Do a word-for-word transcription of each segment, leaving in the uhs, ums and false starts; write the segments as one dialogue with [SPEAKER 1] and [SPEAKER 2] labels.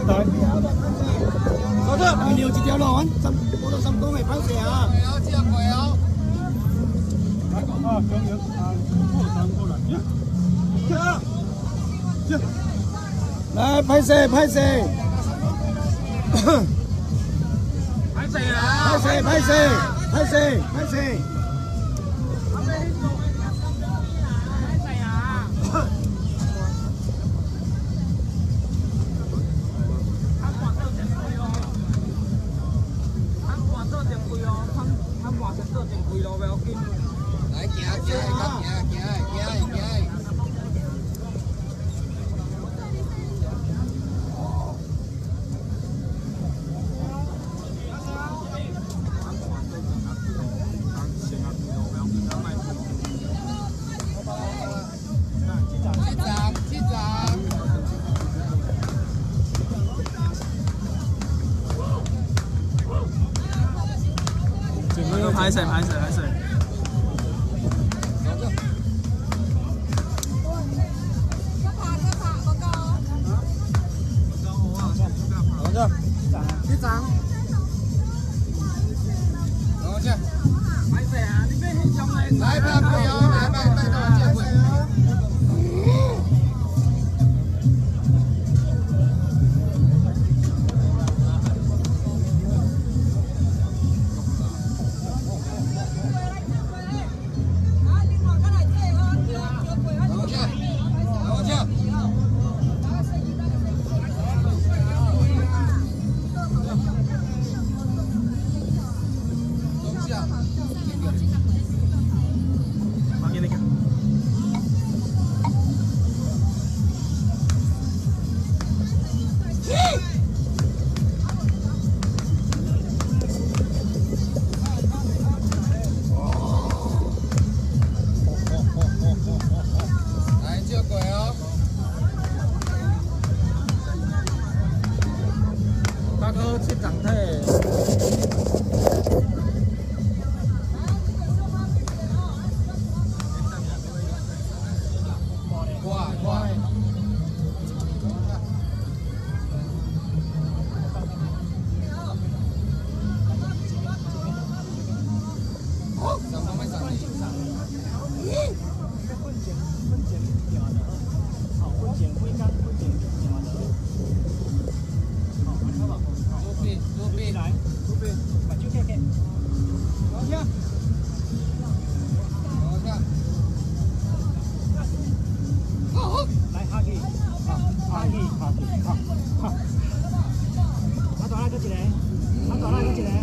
[SPEAKER 1] 来，老哥，你留一条路，阮三我到三公会歹势啊。要接过哦。来，啊，中央啊，过三过来，接啊，接。来，歹势歹势。歹势啊！歹势歹势歹势歹势。
[SPEAKER 2] 来，行行，行行行行行。七张，七张。
[SPEAKER 3] 整个拍谁拍谁拍谁。
[SPEAKER 1] 一张，
[SPEAKER 2] 然后这，
[SPEAKER 1] 歹势啊！你别很凶嘞。
[SPEAKER 2] 来，拜拜哦，来拜拜到我这回。
[SPEAKER 1] 七张体。
[SPEAKER 2] 哇哇！好，上方面上去。
[SPEAKER 1] 来，左边，把手开开。好下。
[SPEAKER 2] 好下。
[SPEAKER 1] 好。来下去，好，下去，下去，好，好。啊，大来搁一个，啊，大来搁一个。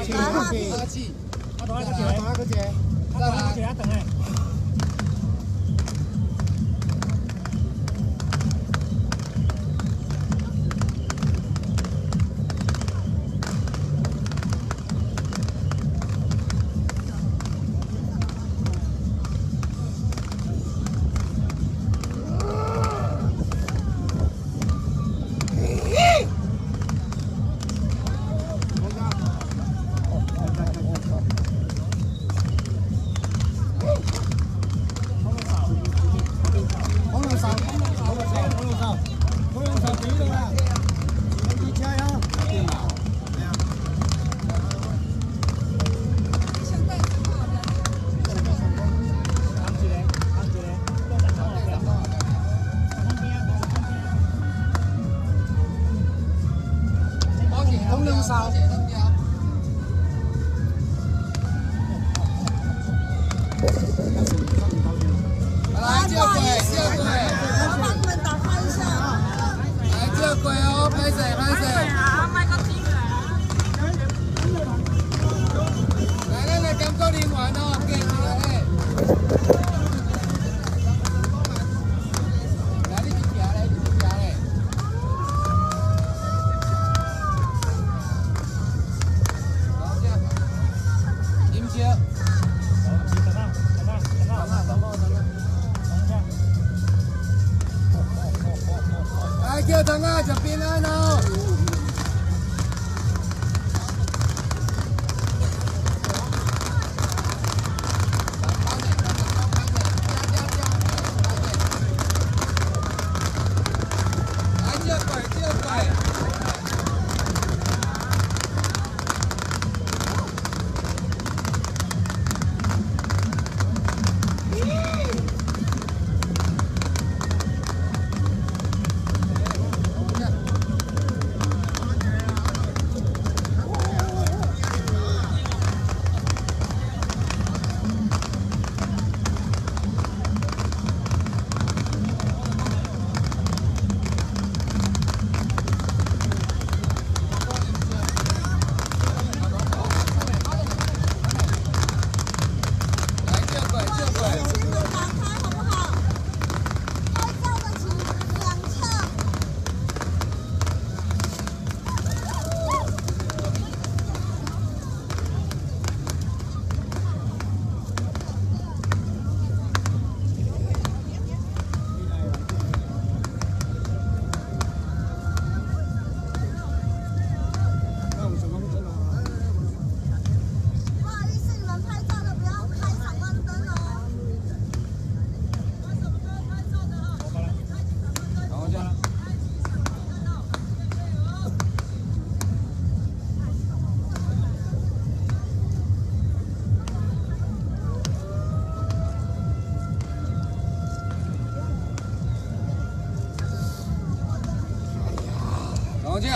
[SPEAKER 1] 气，
[SPEAKER 2] 打气，
[SPEAKER 1] 阿大个姐，大个姐，阿大个姐，阿等下。
[SPEAKER 2] 来这鬼，这鬼，
[SPEAKER 4] 我帮你们打开一下。
[SPEAKER 2] 来这鬼哦，拍谁拍谁。来来来，感觉灵玩哦，给你来。来你去行嘞，你去行嘞。好这，饮酒。 来叫堂啊，就平安哦。来这鬼，这鬼。 往前。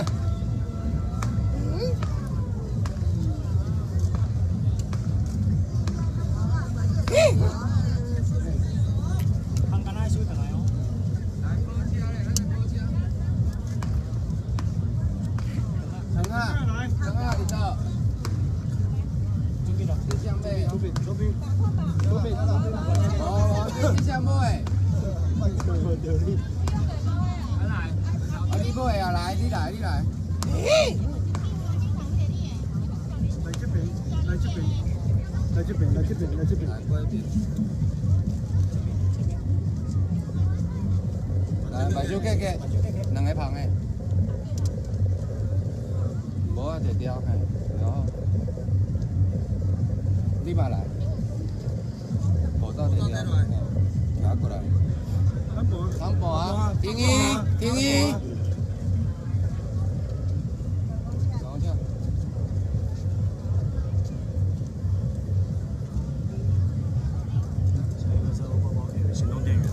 [SPEAKER 1] 看干那收回来哦。
[SPEAKER 2] 等啊，等啊，你到。
[SPEAKER 1] 准备了。
[SPEAKER 2] 这箱妹。
[SPEAKER 1] 左边，左边，左边，左边。
[SPEAKER 2] 哦，这箱妹。啊，你买啊，来，你来，你来。
[SPEAKER 1] 来这边，来这边，来这边，来这边，来这边。
[SPEAKER 2] 来过一边。来，白酒给给，两个旁的。无啊，就雕嘿，然后你嘛来，口罩就雕，拿过来。长步啊，停一，停一。等一下。
[SPEAKER 3] 下一个是欧包包给行动电源。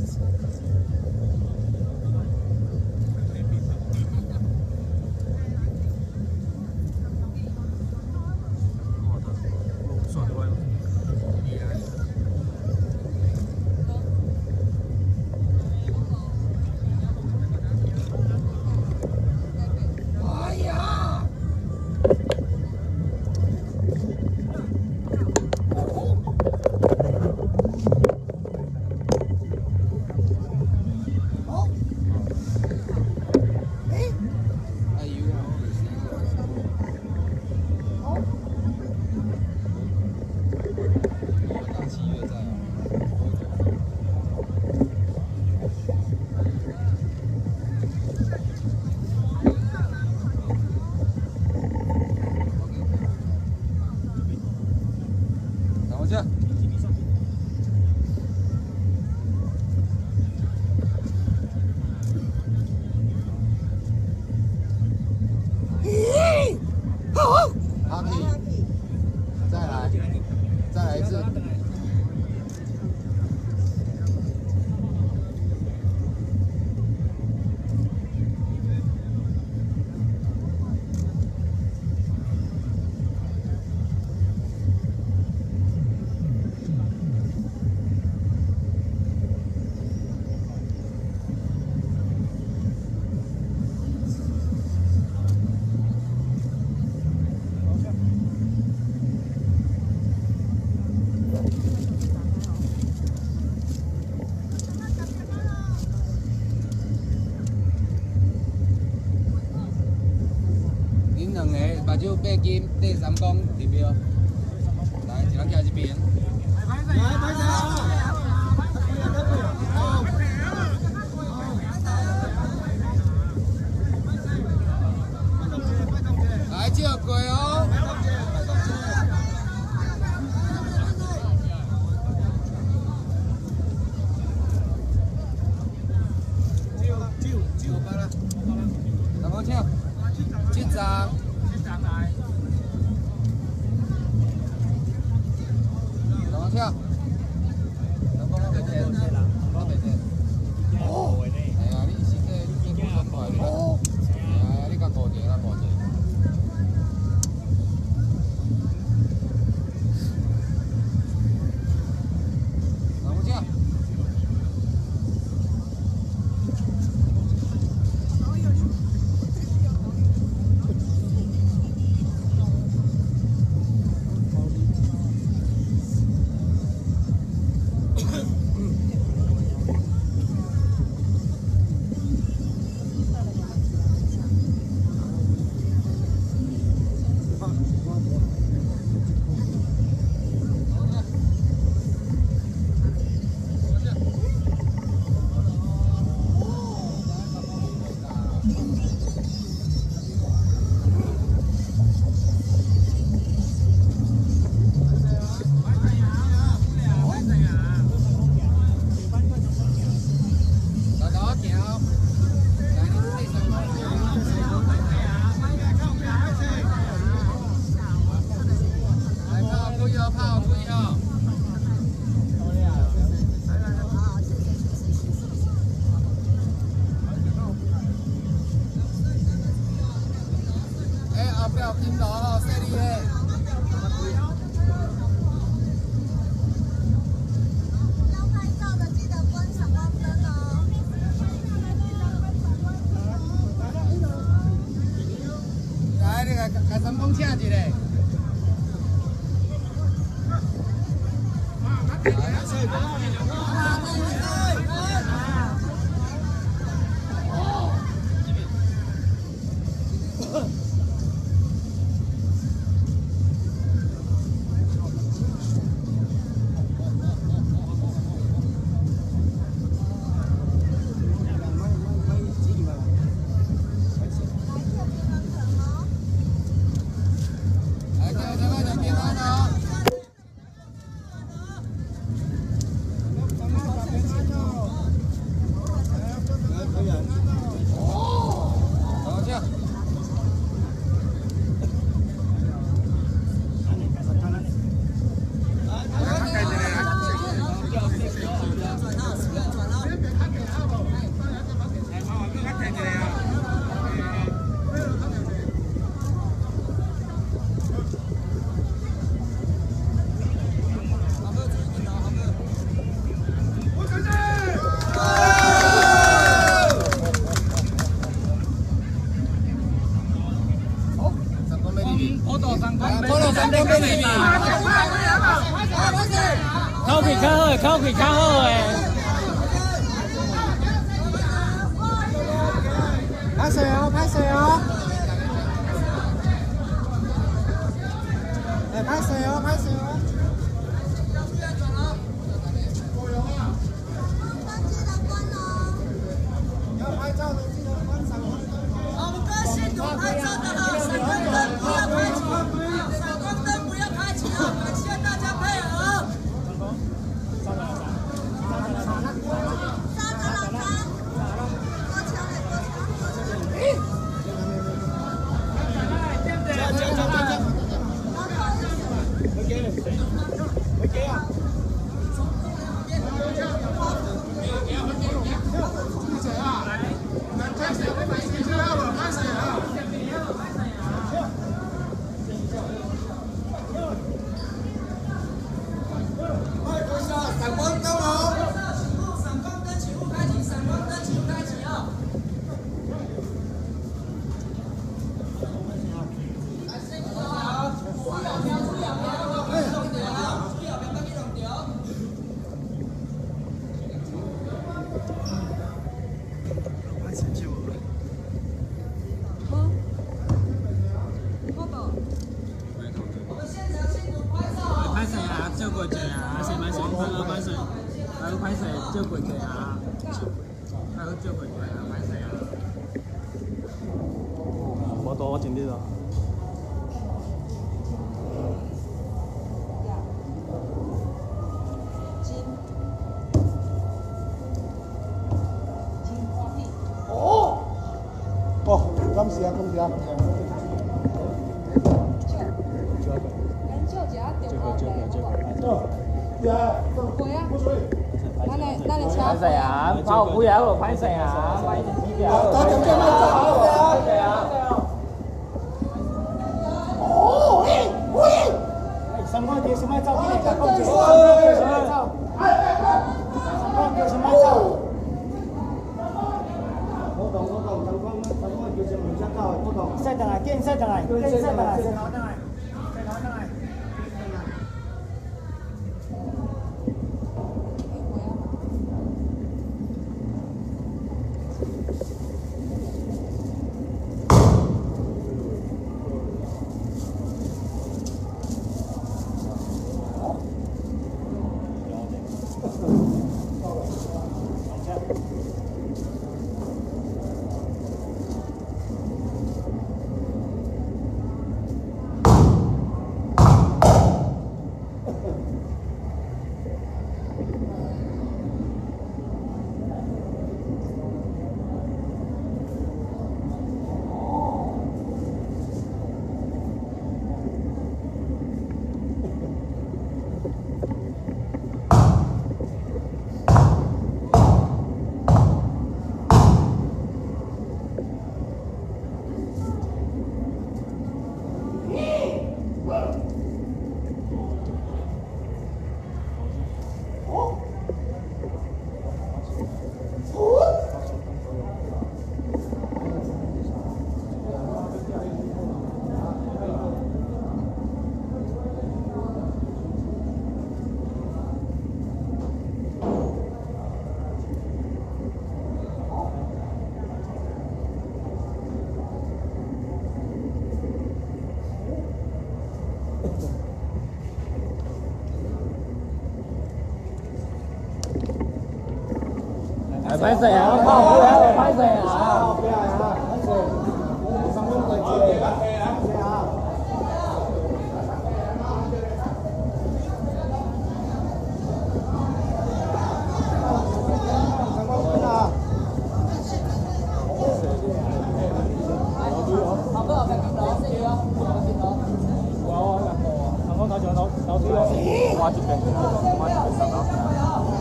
[SPEAKER 3] 我的，算了，歪了。
[SPEAKER 2] 目睭八金，第三公地标。来，一人徛一边。
[SPEAKER 1] 来，拍谁啊？
[SPEAKER 2] 来，借过哦。三公请，七张。三公请。三公我袂听，我袂听。哦。哎呀，你是个你这不爽快的。哦。哎呀，你甲固定啦，固定。三公请。开三公请一个。
[SPEAKER 3] 口气较好，口气较好诶。
[SPEAKER 1] 拍水哦，拍水哦。哎，拍水哦，拍水哦。要拍照的记得关闪光灯哦。
[SPEAKER 4] 我们跟新竹拍照的哈，闪光灯不要开启，闪光灯不要开启啊！感谢大家配合。
[SPEAKER 3] 多我尽力了。
[SPEAKER 1] 哦，哦，感谢感谢。
[SPEAKER 5] 歹势啊，跑几啊，无歹势啊，歹成绩条。
[SPEAKER 1] 大家这么走啊！
[SPEAKER 5] 对啊。
[SPEAKER 1] 哦，喂喂！
[SPEAKER 6] 三块钱什么照片？三块钱什么照？三块钱什么照？我懂我懂，三块三块钱什么照？我懂。晒等来，见晒等来，见晒等来，晒等来，晒等来。
[SPEAKER 5] 歹势啊，跑几啊，无歹势啊。
[SPEAKER 1] 不要啊！三分快接，对啊。三分分啊！
[SPEAKER 5] 好多个镜頭，四個，鏡頭。
[SPEAKER 6] 哇哇，三塊頭上頭頭水哦。
[SPEAKER 5] 我這邊，我這邊上到。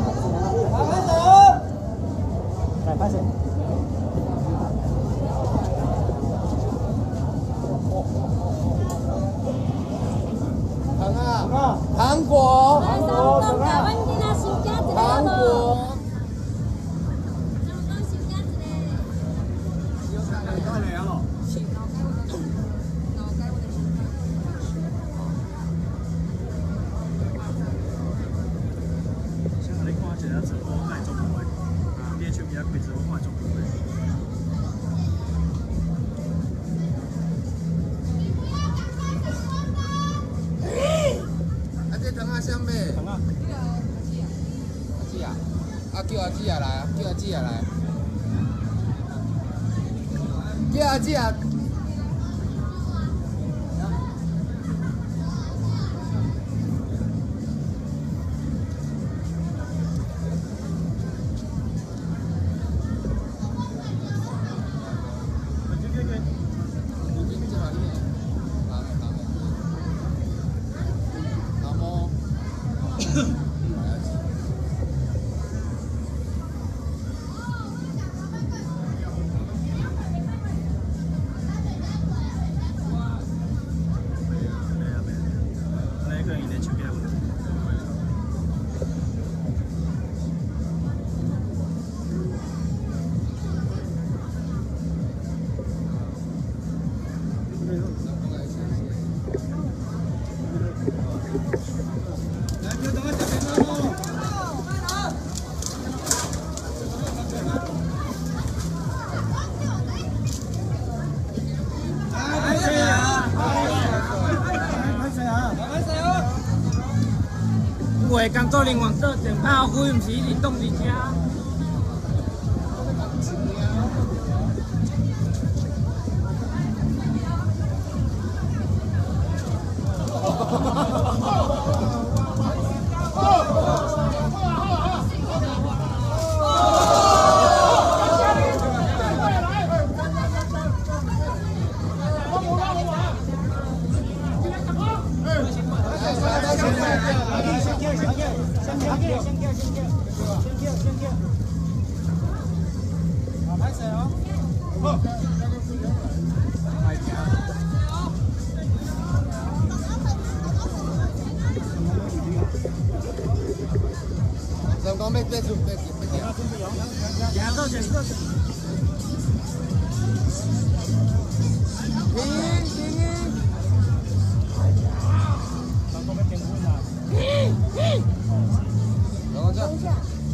[SPEAKER 6] 來，拍攝。
[SPEAKER 2] 糖啊，糖果，糖果，糖果。什么？
[SPEAKER 6] 糖啊！
[SPEAKER 2] 阿姊啊，啊叫阿姊啊来啊，叫阿姊啊来，叫阿姊啊。
[SPEAKER 5] 有诶工作人员做电炮灰，毋是一直冻伫遮。
[SPEAKER 1] 拍谁啊？好。
[SPEAKER 2] 上講咩咩做咩咩嘢？
[SPEAKER 1] 兩到兩個。
[SPEAKER 2] 停停！
[SPEAKER 1] 上講咩結婚啊？
[SPEAKER 2] 等我這。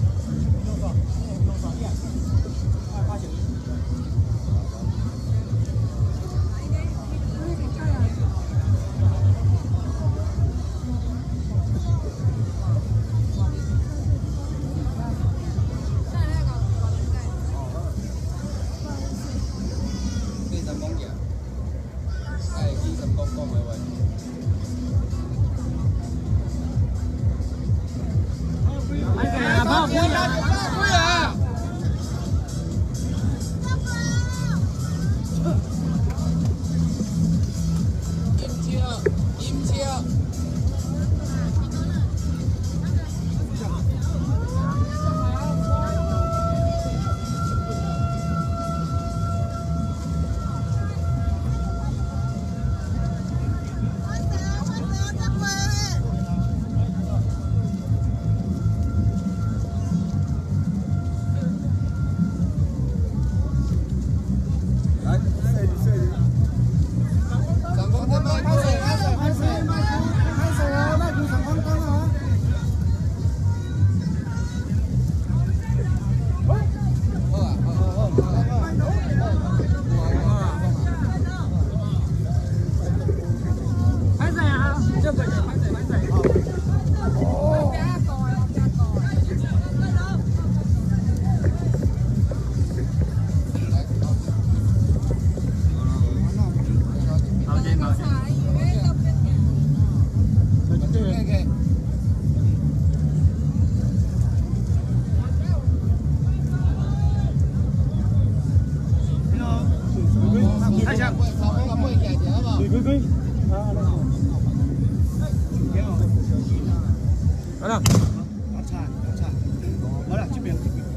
[SPEAKER 1] 好了，我擦，我擦，好了，这边这边。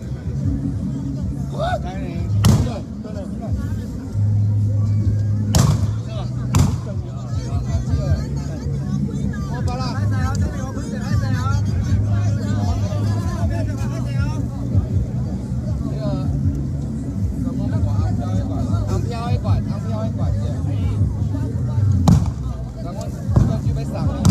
[SPEAKER 1] 来嘞，对对对。是吧？我把啦。拍谁啊？这边我拍谁？拍谁啊？这边这边拍谁啊？
[SPEAKER 2] 呢個咁樣嘅話，啱飄一棍，啱飄一棍，啱飄一棍啫。咁我呢個豬俾十年。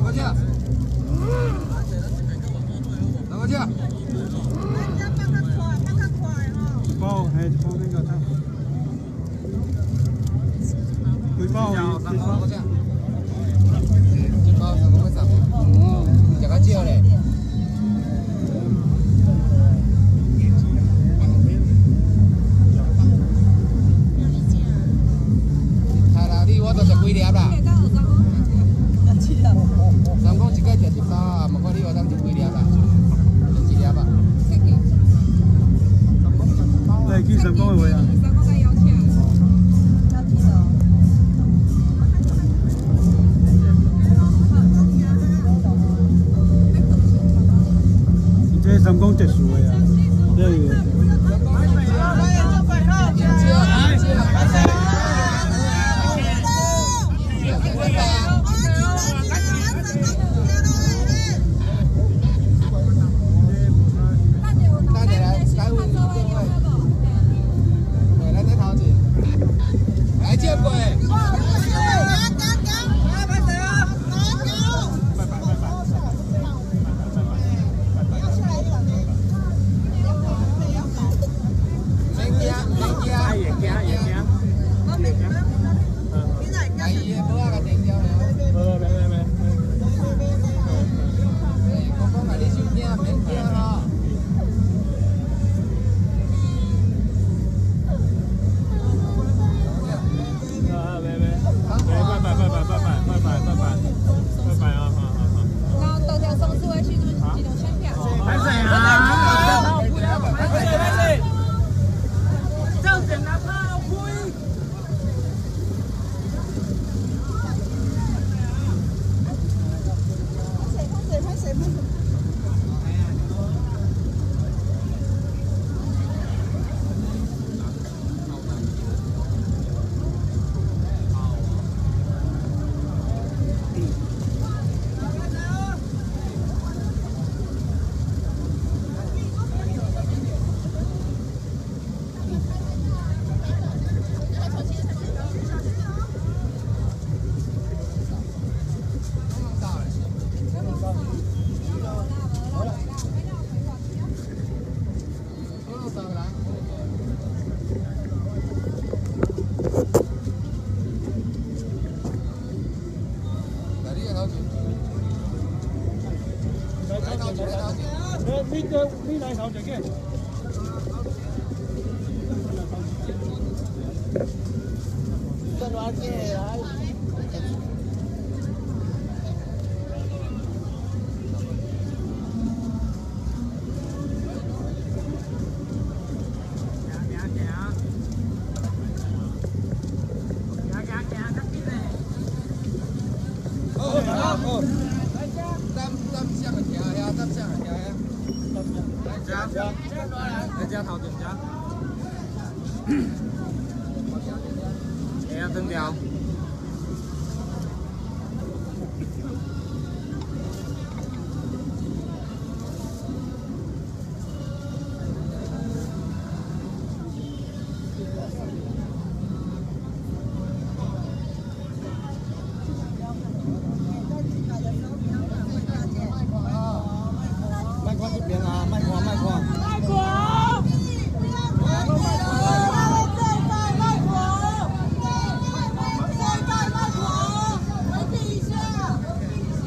[SPEAKER 2] 哪个去？
[SPEAKER 1] 哎，这方面个看。回报回报。
[SPEAKER 2] 金包三公三，食较少咧。係啦，你我都食幾粒啦。三公一個食一包啊，唔看你我當食幾粒啦？食一粒啊？
[SPEAKER 1] 係見三公嘅會啊。这三公特殊嘅啊，這個。你個呢兩頭就嘅。真話嘅啊！
[SPEAKER 3] 来加头点加，哎呀，真屌！
[SPEAKER 1] 卖瓜这边啊，卖瓜卖瓜。
[SPEAKER 4] 这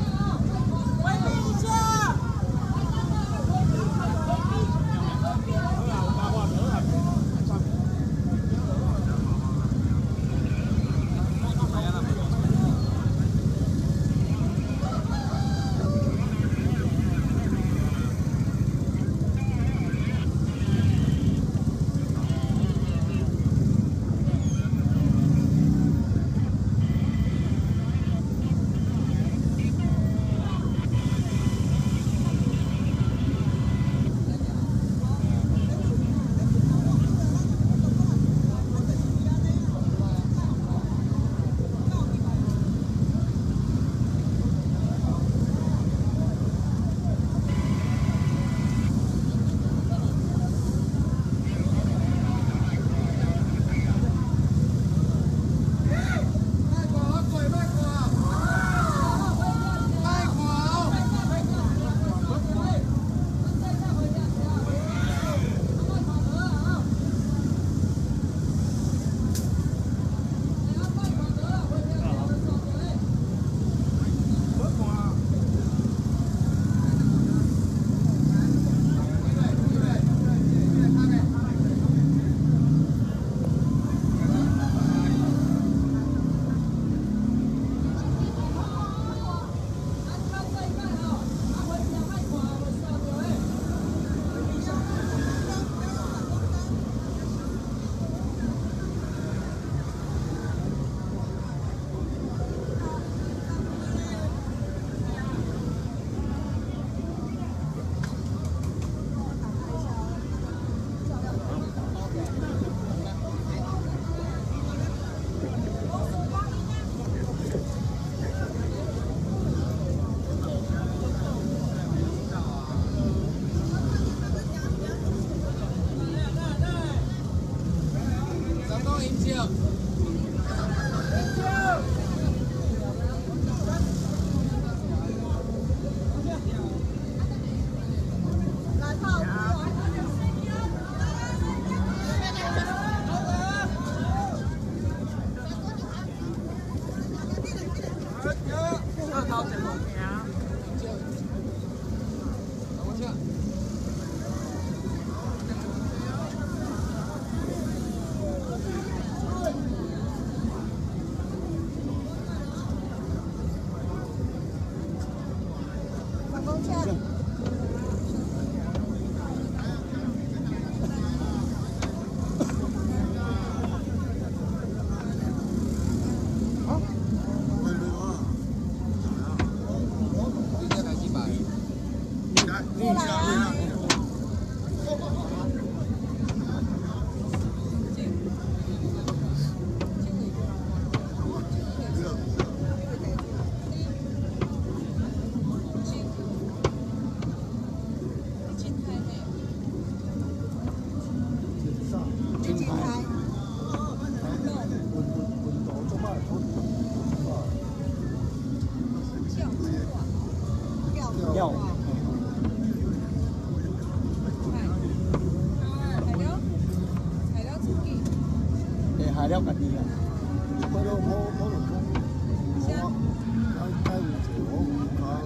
[SPEAKER 1] 材料家己啊，我都我我就讲，我我我有一个我有考。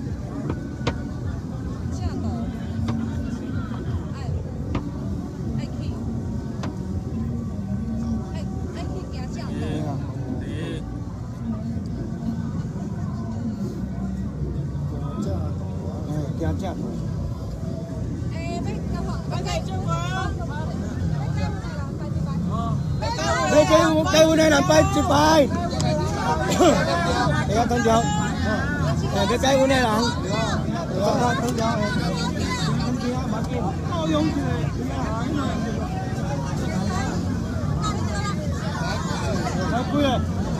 [SPEAKER 1] 惊正大。
[SPEAKER 4] 诶，要干嘛？拜拜中国。
[SPEAKER 1] 给给我给我那两拜一拜。哎呀，藤条，哎，给给我那两，藤藤条，藤条，马健，好用起来，太贵了。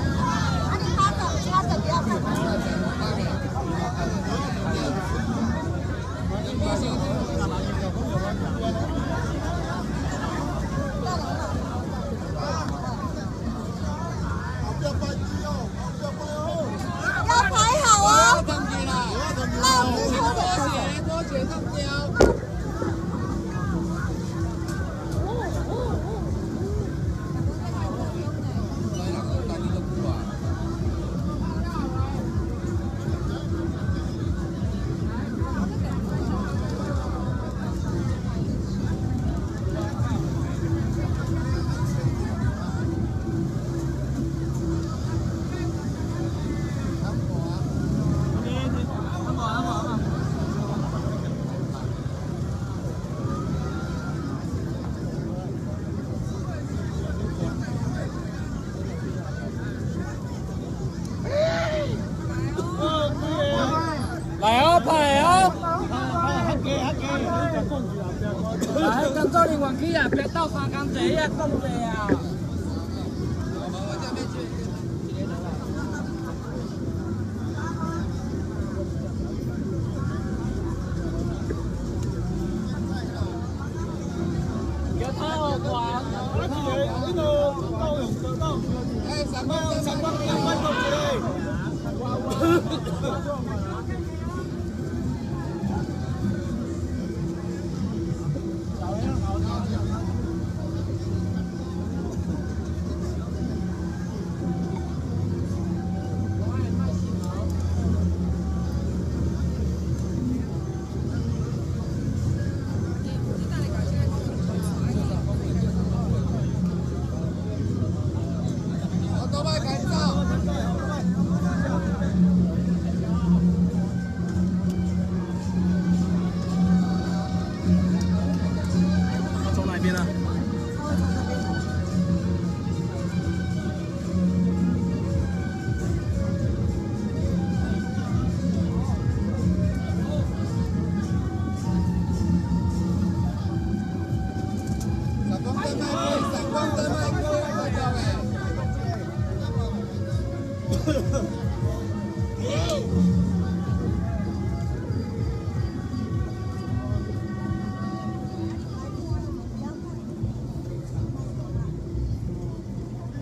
[SPEAKER 5] 来哦，拍哦！来，工作人员去啊，别到三工坐啊，讲济啊！有套光，那是那个高雄的高雄，哎，三光三光两万多只。
[SPEAKER 1] 哎，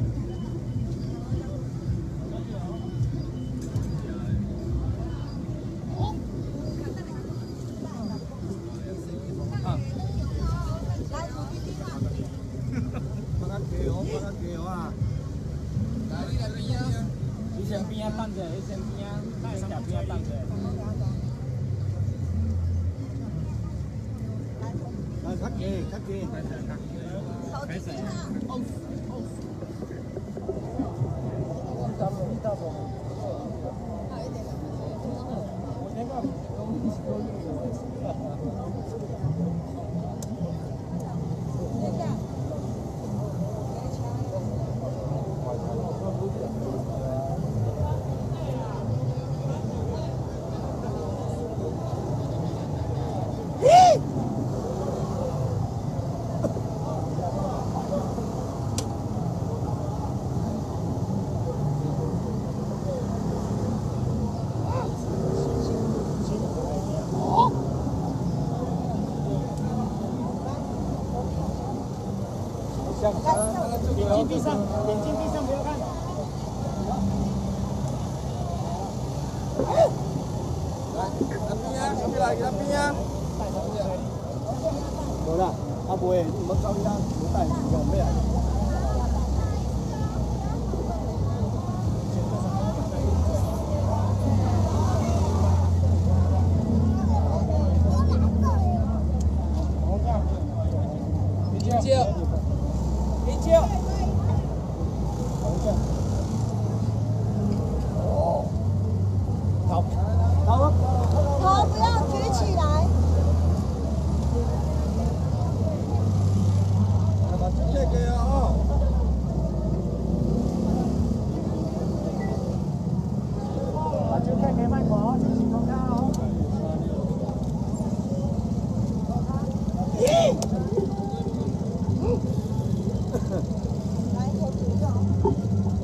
[SPEAKER 5] 先边啊等者，伊先边啊，咱先边啊等者。
[SPEAKER 1] 来，卡机，卡机。
[SPEAKER 4] 开始。
[SPEAKER 5] 眼睛闭上，眼睛闭上，不要看。
[SPEAKER 2] 来，那边啊，那边来，那边啊。
[SPEAKER 1] 无啦，啊袂，无走伊啦，无带，用咩来？
[SPEAKER 2] 接，一接。
[SPEAKER 1] 头，头啊！
[SPEAKER 4] 头不要举起来。
[SPEAKER 1] 把这个给啊！
[SPEAKER 5] 把这个给卖光，请请看哦。
[SPEAKER 4] 来，头举着。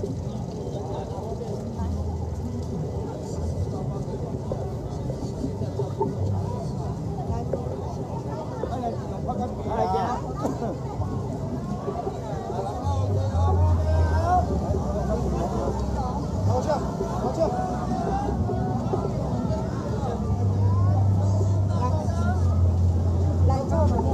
[SPEAKER 1] 好笑，好笑。
[SPEAKER 4] 来，来坐嘛。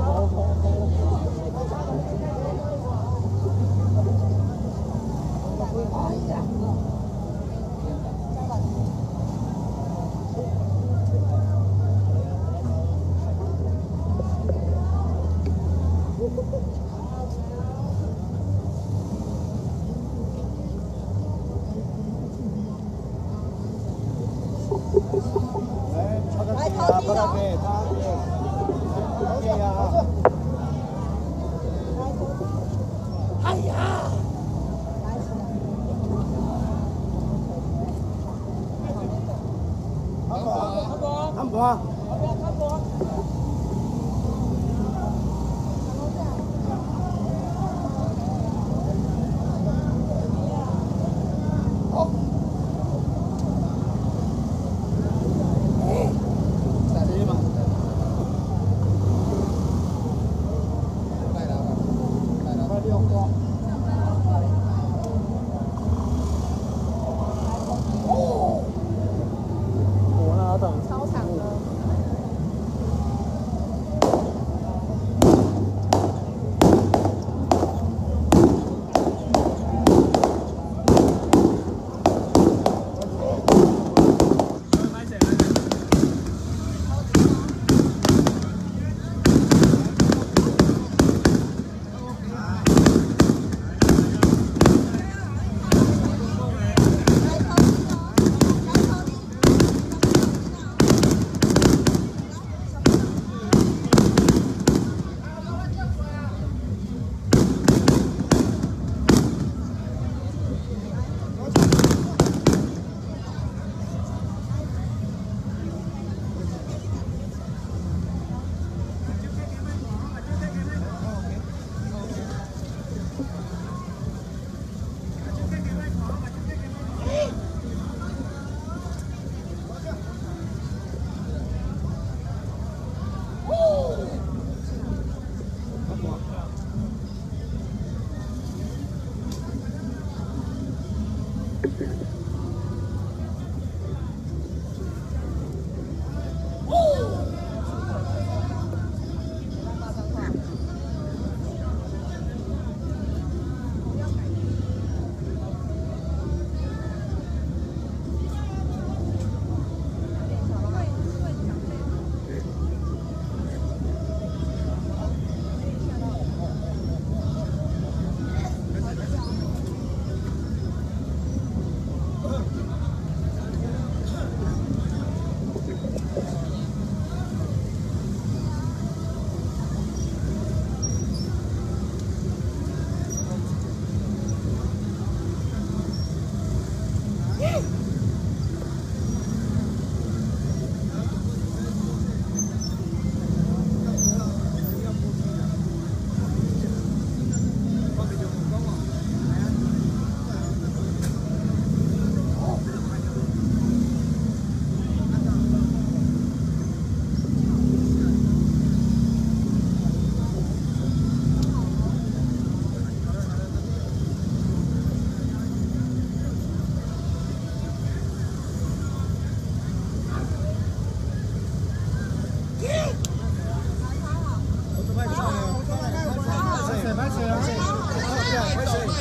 [SPEAKER 1] 来，超个机啊，超个机，超个机，超个呀！哎呀！
[SPEAKER 2] 看过，
[SPEAKER 1] 看不啊？
[SPEAKER 4] 超长的。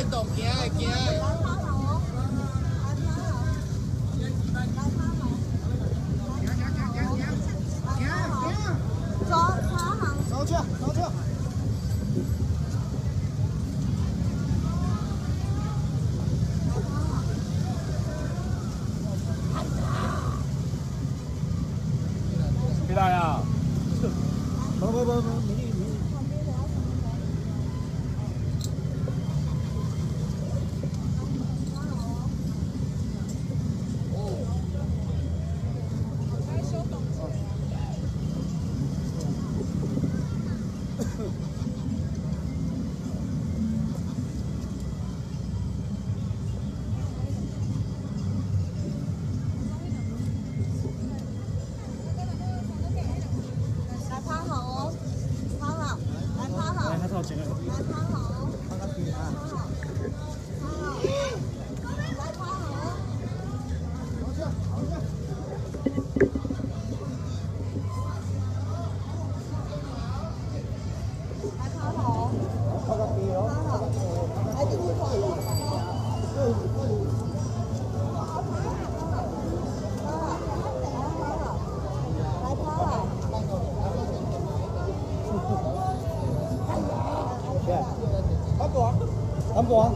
[SPEAKER 2] 电动行的行的。
[SPEAKER 4] 走，好好。
[SPEAKER 1] 走去，走去。
[SPEAKER 5] 几大呀？
[SPEAKER 1] 不不不不，没力没力。
[SPEAKER 4] 来趴好哦，趴好，来趴好，
[SPEAKER 1] 来，他靠前面。
[SPEAKER 4] 来趴好哦，
[SPEAKER 1] 他他比他。
[SPEAKER 4] 趴好，趴好，来趴好哦。
[SPEAKER 1] 走去，走去。
[SPEAKER 4] 来趴好哦，
[SPEAKER 1] 他个比哦，他个比，
[SPEAKER 4] 来进去跑了。
[SPEAKER 1] 对对。安博，安博。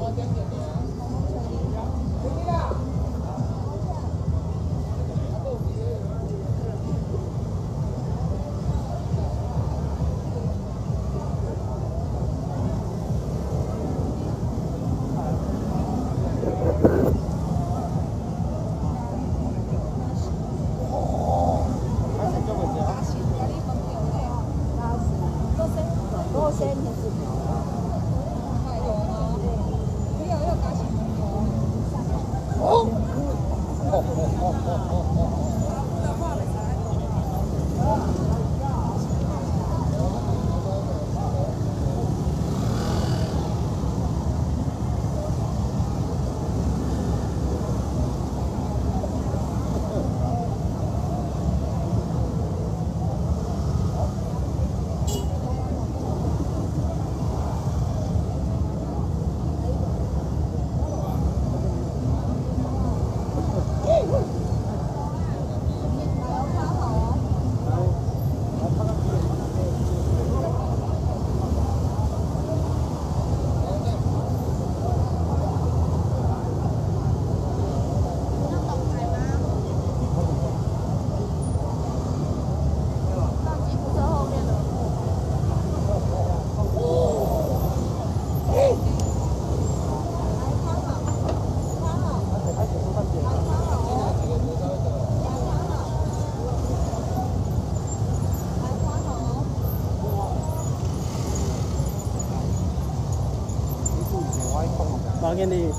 [SPEAKER 3] 我给你。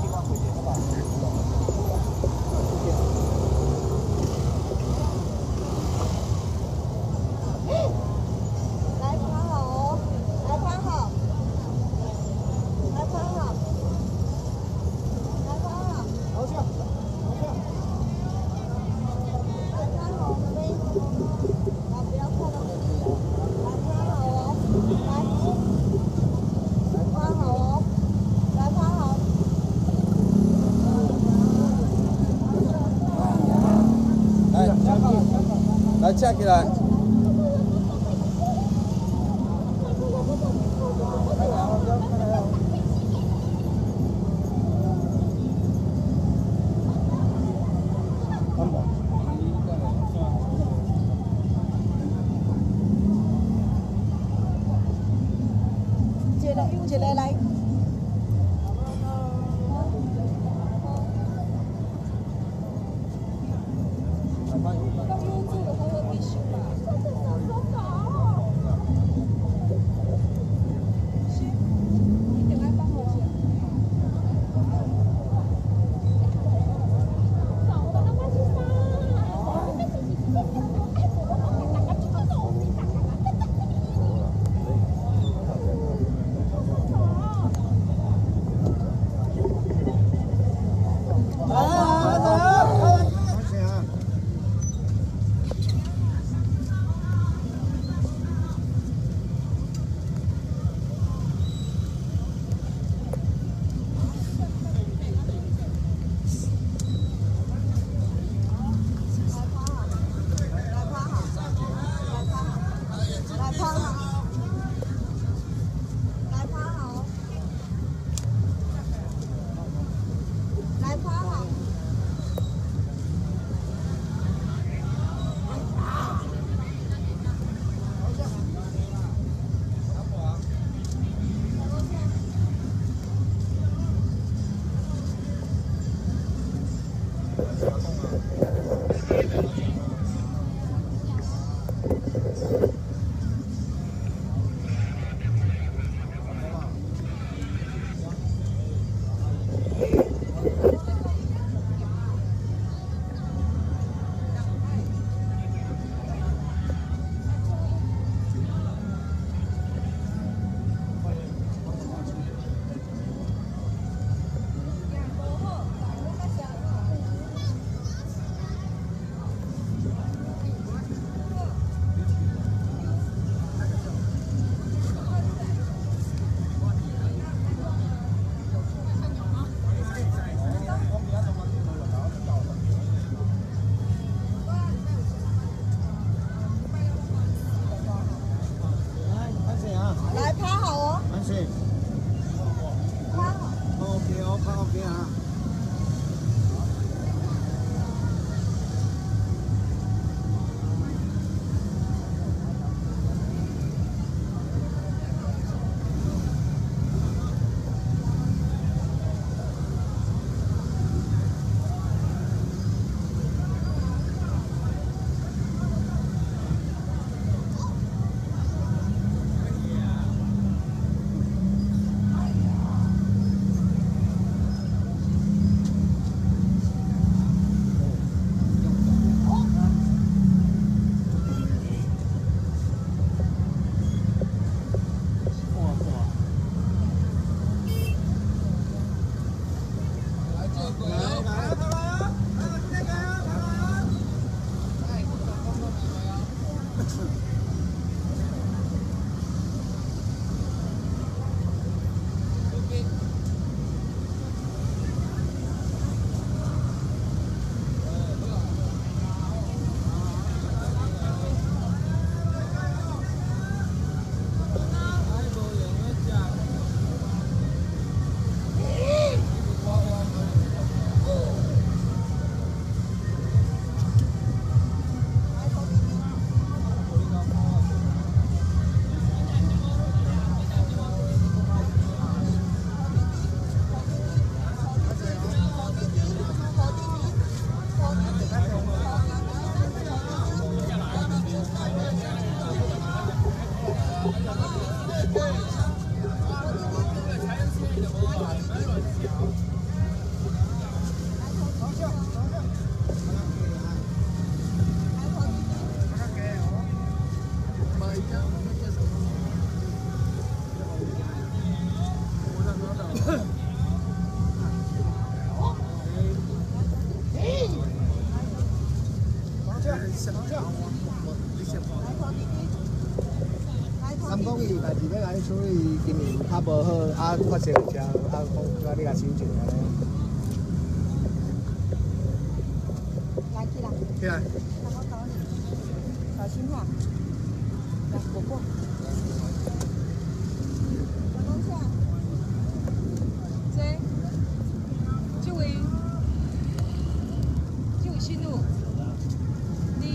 [SPEAKER 4] 来趴好哦，来趴好，来趴好，来趴好，
[SPEAKER 1] 走去，走去。
[SPEAKER 4] 来趴好，宝贝，啊，不要靠到这里，来趴好哦，来，来趴好哦，来趴好。
[SPEAKER 2] 来，来站起来。
[SPEAKER 1] 安博。
[SPEAKER 4] 一个一个来。
[SPEAKER 1] 讲伊有代志要来处理，今年较无好，啊发生只，啊讲叫你甲修正安尼。
[SPEAKER 4] 来起来，
[SPEAKER 1] 起来。
[SPEAKER 4] 来我教你，小心哈，来果果。等一下，这，这位，这位新路，你。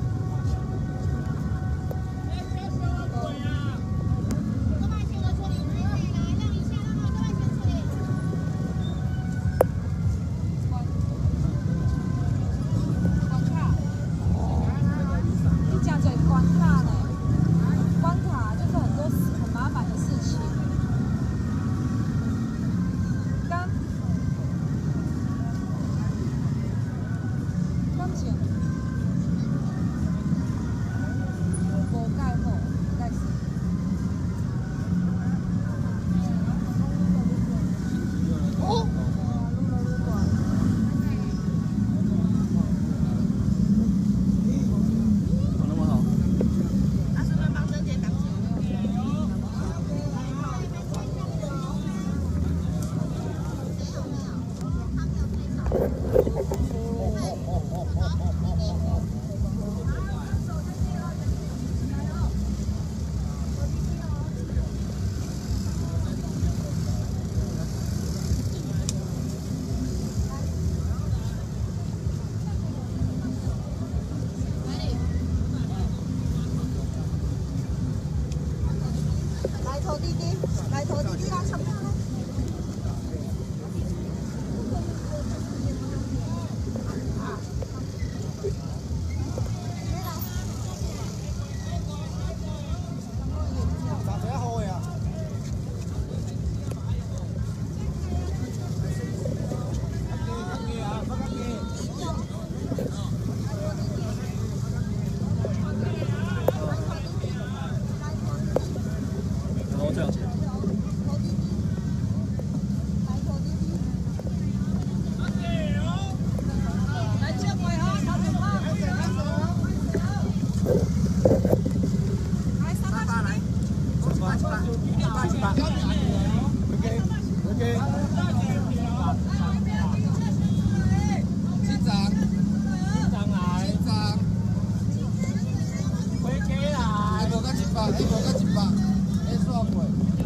[SPEAKER 4] 投滴滴，来投滴滴，来上班了。
[SPEAKER 1] 打谁好呀？
[SPEAKER 3] 这样子。
[SPEAKER 4] 来接轨啊！小警报！来三八来，
[SPEAKER 1] 八八八八八 ，OK OK。
[SPEAKER 2] 七张，七张来，七张，回家来，一无到一百，一无到一百。 算过。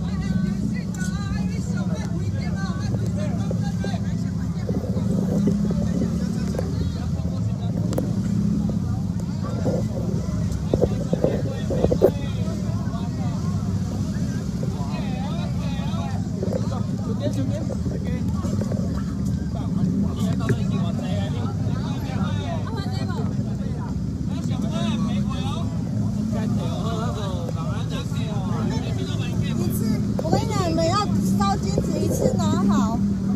[SPEAKER 4] 我跟你讲，你们要烧金子一次拿好。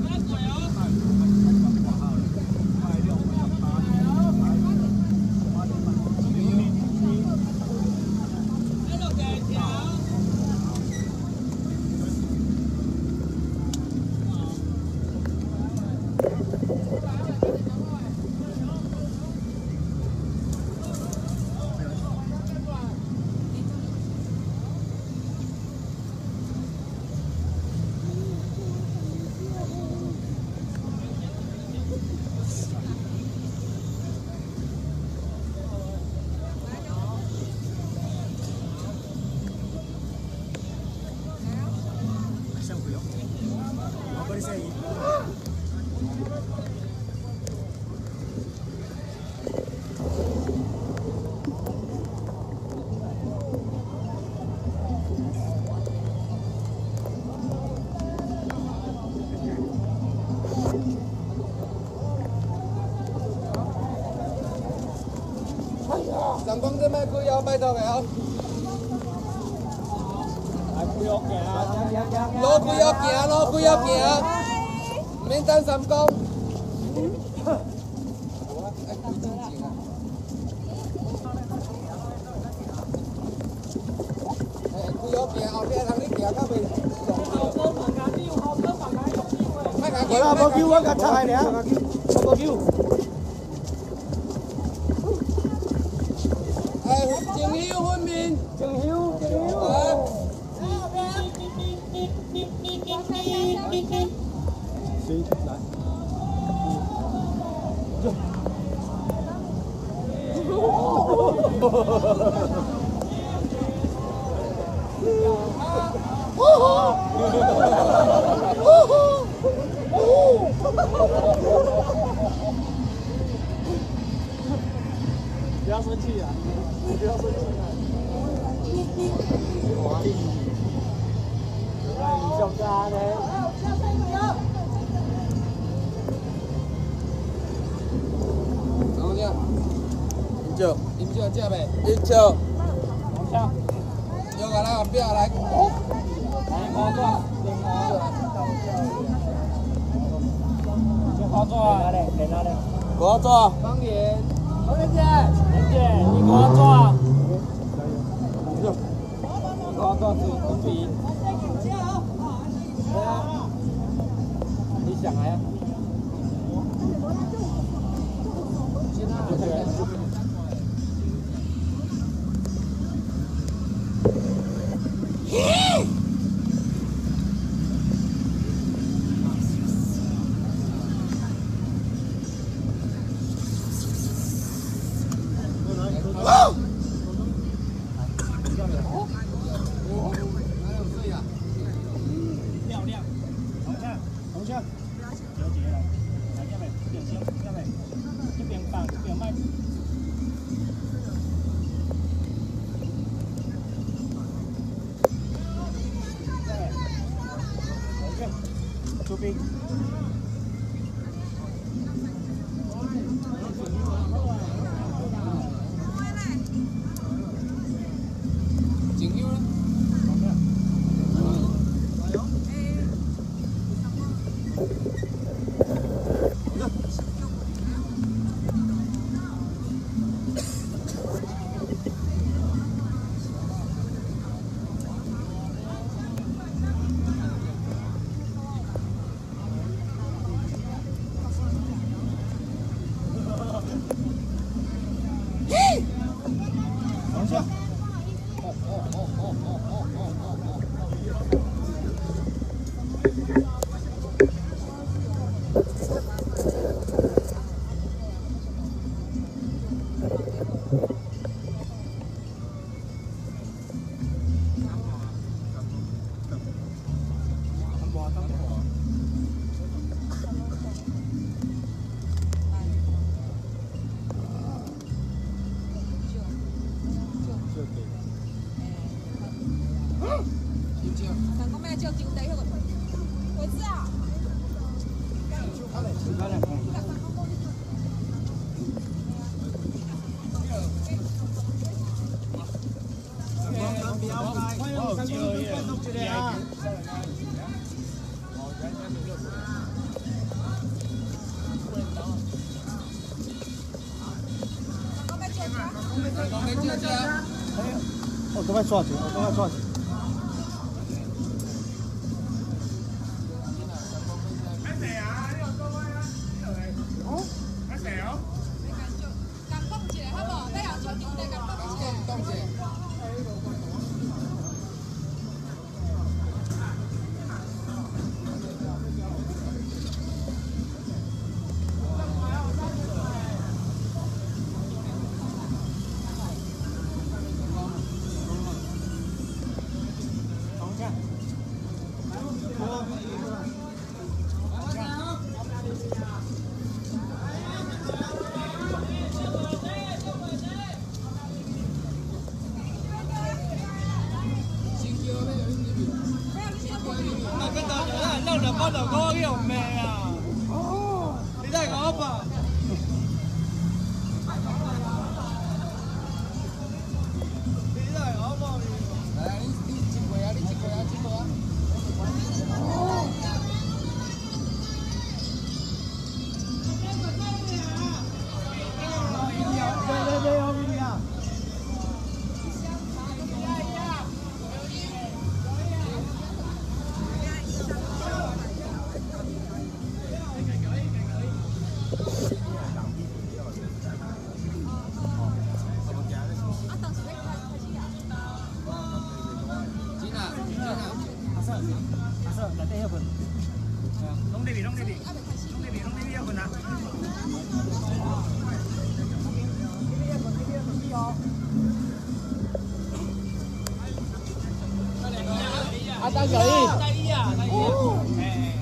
[SPEAKER 2] 上光这卖开哦，拜托个哦。
[SPEAKER 3] 来，不要行啊！
[SPEAKER 2] 路不要行，路不要行，免等三公。不要行，后边通你行较袂。
[SPEAKER 1] 我啦，无救我甲插下尔，我无救。
[SPEAKER 2] 哎，情绪分明，
[SPEAKER 1] 情绪
[SPEAKER 5] 谁来？就。不要生气啊！不要生气啊！华丽，你笑啥呢？
[SPEAKER 2] 然后呢？饮酒，饮酒吃未？饮酒。
[SPEAKER 5] 往下。
[SPEAKER 2] 要个来，不要来。来，
[SPEAKER 5] 花钻，就花钻，哪里？在哪里？
[SPEAKER 2] 花钻。
[SPEAKER 5] 方言。方言姐，莲姐，你花钻。花钻是公平。你想来呀？出兵。
[SPEAKER 2] 景优呢？
[SPEAKER 4] 人讲咩叫丢地迄个？位置啊？
[SPEAKER 5] 我赶快抓紧，我赶快抓紧。
[SPEAKER 1] 我就講呢條命啊！你真係講吧。你真係講吧。
[SPEAKER 2] 來，你你接過啊？你接過啊？接過啊？
[SPEAKER 1] 對對對，後面啊！ 困。拢这边，拢这边，拢这边，拢这边要困啊！
[SPEAKER 2] 啊，张小艺，
[SPEAKER 3] 大一啊，大一啊，哎。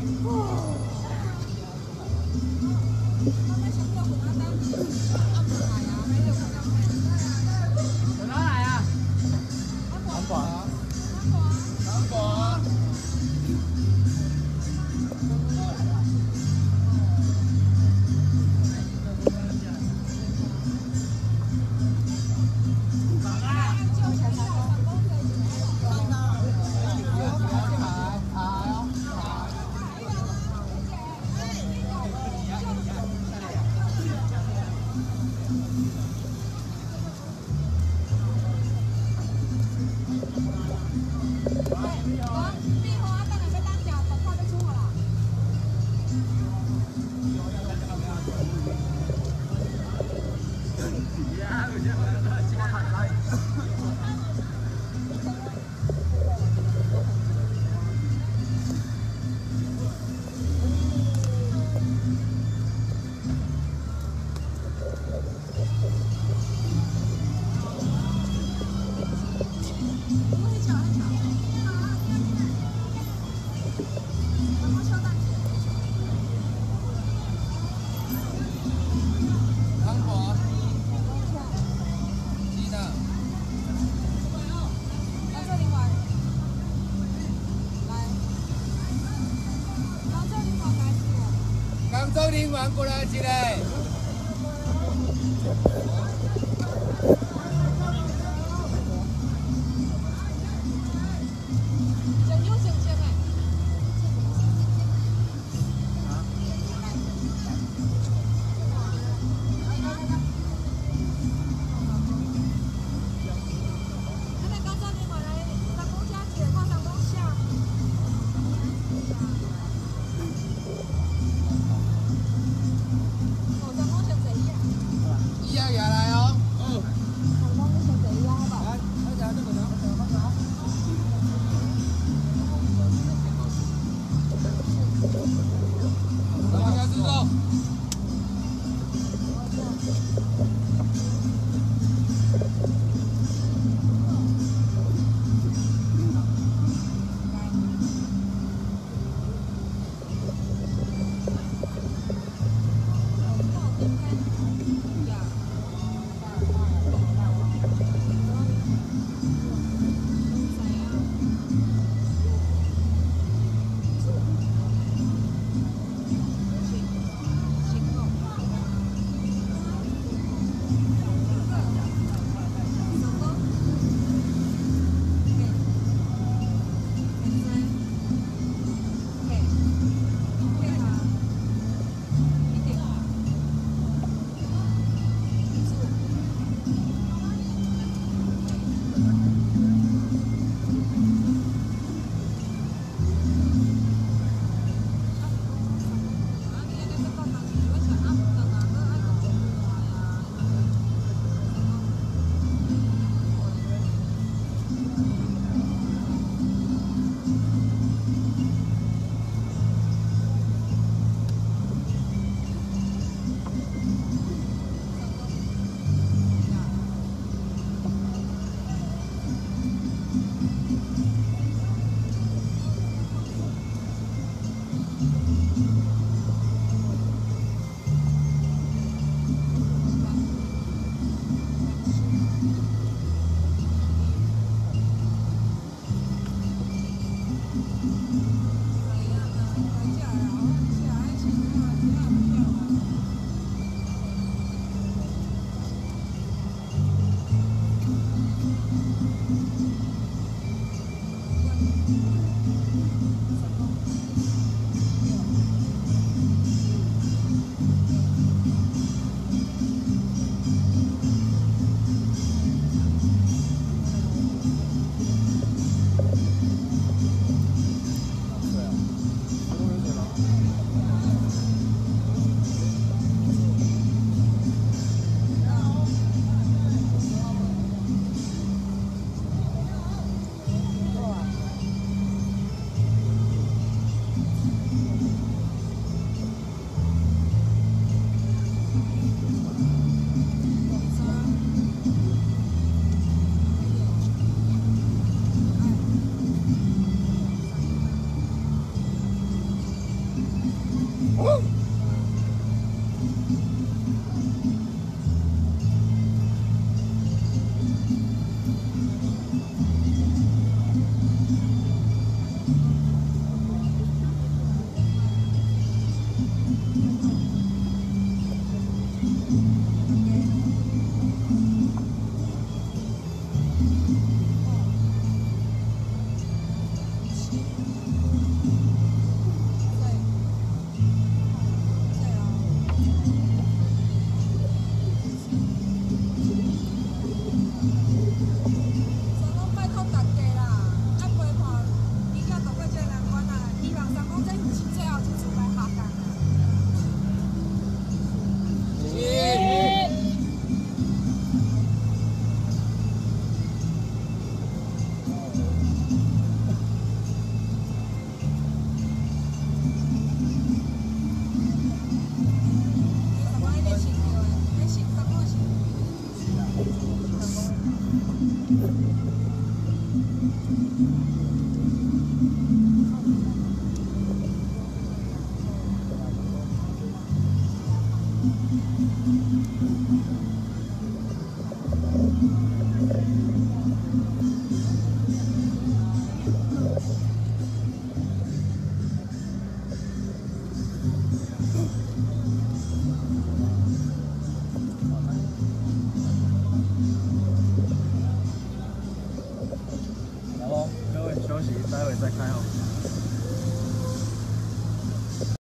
[SPEAKER 2] 周林玩过来起来。
[SPEAKER 3] 休息，待会再开。